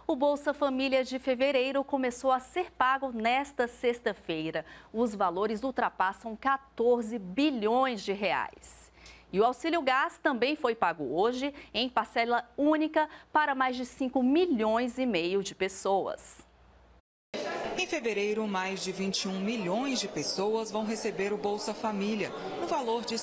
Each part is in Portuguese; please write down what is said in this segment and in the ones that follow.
O Bolsa Família de fevereiro começou a ser pago nesta sexta-feira. Os valores ultrapassam 14 bilhões de reais. E o Auxílio Gás também foi pago hoje em parcela única para mais de 5 milhões e meio de pessoas. Em fevereiro, mais de 21 milhões de pessoas vão receber o Bolsa Família, no valor de R$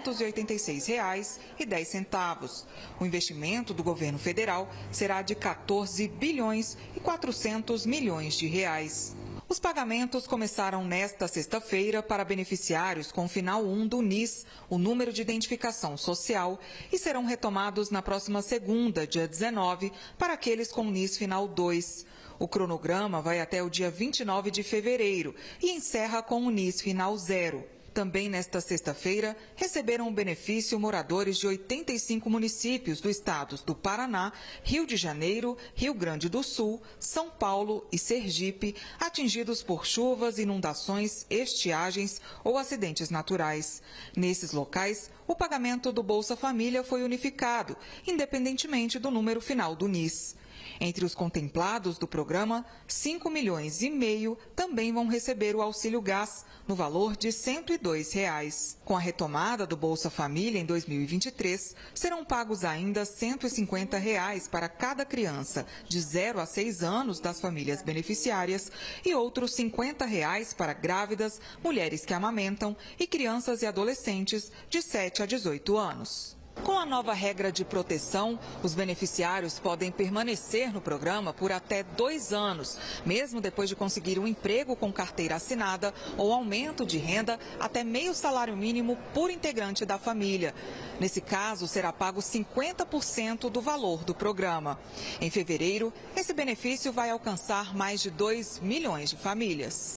686,10. O investimento do governo federal será de 14 bilhões e 400 milhões de reais. Os pagamentos começaram nesta sexta-feira para beneficiários com o final 1 do NIS, o número de identificação social, e serão retomados na próxima segunda, dia 19, para aqueles com NIS final 2. O cronograma vai até o dia 29 de fevereiro e encerra com o NIS final 0. Também nesta sexta-feira, receberam o benefício moradores de 85 municípios do estados do Paraná, Rio de Janeiro, Rio Grande do Sul, São Paulo e Sergipe, atingidos por chuvas, inundações, estiagens ou acidentes naturais. Nesses locais, o pagamento do Bolsa Família foi unificado, independentemente do número final do NIS. Entre os contemplados do programa, 5 milhões e meio também vão receber o Auxílio Gás, no valor de R$ 102. Com a retomada do Bolsa Família em 2023, serão pagos ainda R$ 150 para cada criança de 0 a 6 anos das famílias beneficiárias e outros R$ 50 para grávidas, mulheres que amamentam e crianças e adolescentes de 7 a 18 anos. Com a nova regra de proteção, os beneficiários podem permanecer no programa por até 2 anos, mesmo depois de conseguir um emprego com carteira assinada ou aumento de renda até meio salário mínimo por integrante da família. Nesse caso, será pago 50% do valor do programa. Em fevereiro, esse benefício vai alcançar mais de 2 milhões de famílias.